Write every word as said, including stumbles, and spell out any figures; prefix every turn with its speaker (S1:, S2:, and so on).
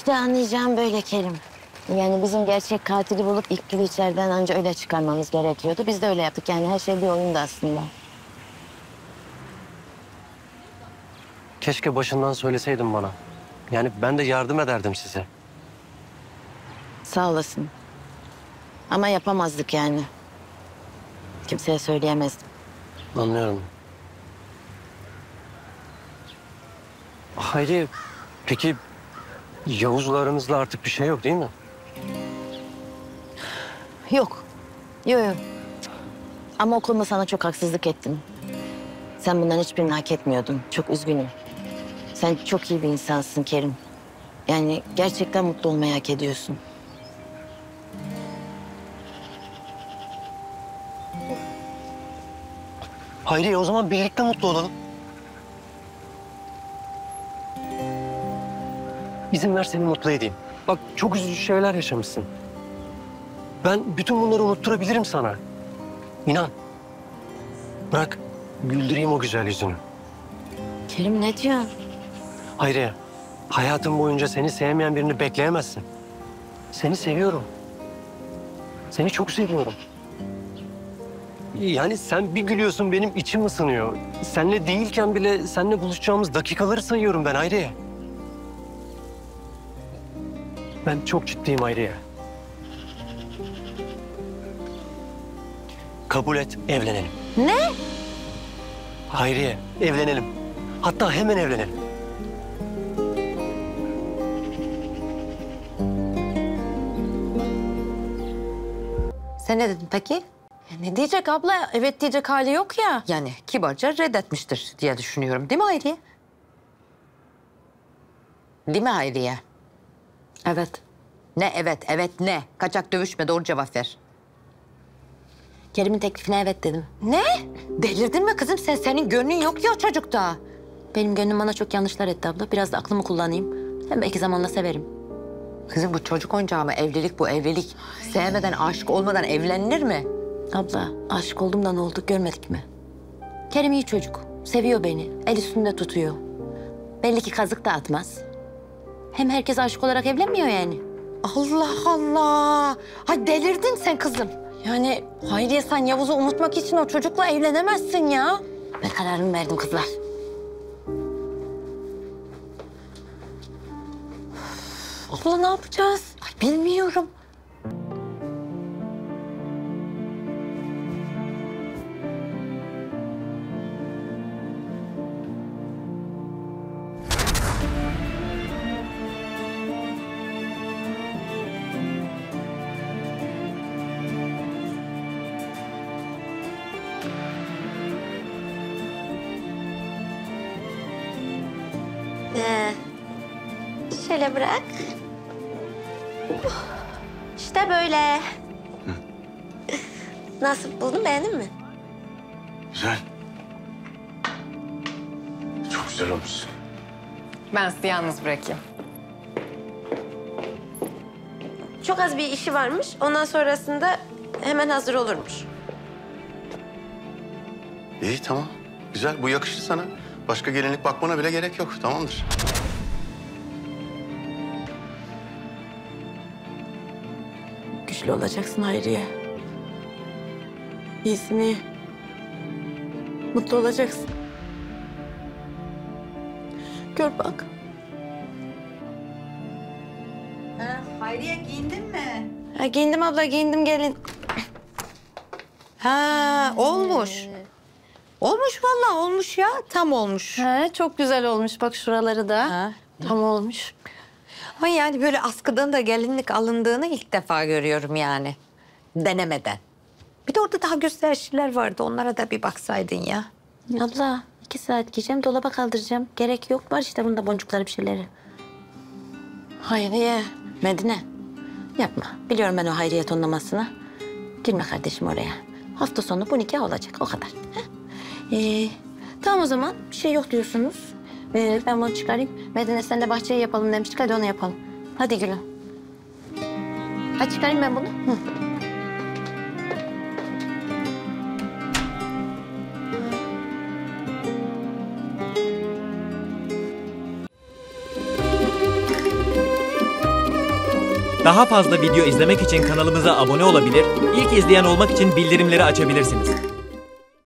S1: İşte anlayacağım böyle Kerim. Yani bizim gerçek katili bulup ilk günü içeriden anca öyle çıkarmamız gerekiyordu. Biz de öyle yaptık. Yani her şey bir oyundu aslında.
S2: Keşke başından söyleseydin bana. Yani ben de yardım ederdim size.
S1: Sağ olasın. Ama yapamazdık yani. Kimseye söyleyemezdim.
S2: Anlıyorum. Hayri, peki Yavuz'la aranızda artık bir şey yok değil mi?
S1: Yok. Yok yok. Ama o konuda sana çok haksızlık ettim. Sen bunların hiçbirini hak etmiyordun. Çok üzgünüm. Sen çok iyi bir insansın Kerim. Yani gerçekten mutlu olmayı hak ediyorsun.
S2: Hayri, o zaman birlikte mutlu olalım. İzin ver seni mutlu edeyim. Bak çok üzücü şeyler yaşamışsın. Ben bütün bunları unutturabilirim sana. İnan. Bırak güldüreyim o güzel yüzünü.
S1: Kerim ne diyorsun?
S2: Hayriye, hayatın boyunca seni sevmeyen birini bekleyemezsin. Seni seviyorum. Seni çok seviyorum. Yani sen bir gülüyorsun, benim içim ısınıyor. Seninle değilken bile seninle buluşacağımız dakikaları sayıyorum ben Hayriye. Ben çok ciddiyim Hayriye. Kabul et, evlenelim.
S1: Ne?
S2: Hayriye, evlenelim. Hatta hemen evlenelim.
S3: Sen ne dedin peki?
S4: Ya ne diyecek abla? Evet diyecek hali yok ya.
S3: Yani kibarca reddetmiştir diye düşünüyorum. Değil mi Hayriye? Değil mi Hayriye?
S4: Evet.
S3: Ne evet, evet ne? Kaçak dövüşme, doğru cevap ver.
S1: Kerim'in teklifine evet dedim.
S3: Ne? Delirdin mi kızım sen? Senin gönlün yok ya o çocukta.
S1: Benim gönlüm bana çok yanlışlar etti abla. Biraz da aklımı kullanayım. Hem belki zamanla severim.
S3: Kızım bu çocuk oyuncağı mı? Evlilik bu, evlilik. Sevmeden, aşık olmadan evlenilir mi?
S1: Abla aşık oldum da ne oldu görmedik mi? Kerim iyi çocuk. Seviyor beni. El üstünde tutuyor. Belli ki kazık da atmaz. Hem herkes aşık olarak evlenmiyor yani.
S3: Allah Allah! Hay delirdin sen kızım.
S4: Yani Hayriye sen Yavuz'u unutmak için o çocukla evlenemezsin ya.
S1: Ben kararımı verdim kızlar.
S4: Abla ne yapacağız?
S3: Ay bilmiyorum.
S5: Ee, şöyle bırak. İşte böyle. Nasıl buldun, beğendin mi?
S6: Güzel. Çok güzel olmuş.
S4: Ben sizi yalnız bırakayım.
S5: Çok az bir işi varmış. Ondan sonrasında hemen hazır olurmuş.
S6: İyi tamam. Güzel. Bu yakışır sana. Başka gelinlik bakmana bile gerek yok. Tamamdır.
S4: Güçlü olacaksın Hayriye. İyisin iyi. Mutlu olacaksın. Gör bak.
S3: Ha, Hayriye giyindin mi?
S4: Ha, giyindim abla giyindim gelin.
S3: Ha olmuş. Olmuş vallahi olmuş ya. Tam olmuş.
S4: Ha, çok güzel olmuş bak şuraları da.
S3: Ha.
S4: Tam olmuş.
S3: Ama yani böyle askıdan da gelinlik alındığını ilk defa görüyorum yani. Denemeden. Bir de orada daha gösterişler vardı. Onlara da bir baksaydın ya.
S1: Abla iki saat giyeceğim dolaba kaldıracağım. Gerek yok var işte bunda boncukları bir şeyleri.
S4: Hayriye.
S1: Medine yapma. Biliyorum ben o Hayriye tonlamasını. Girme kardeşim oraya. Hafta sonu bu nikah olacak o kadar. Ee, tamam o zaman bir şey yok diyorsunuz. Ee, ben bunu çıkarayım. Medine sen de bahçeyi yapalım demiştik. Hadi onu yapalım. Hadi gülüm. Hadi çıkarayım ben bunu. Hı.
S7: Daha fazla video izlemek için kanalımıza abone olabilir, ilk izleyen olmak için bildirimleri açabilirsiniz.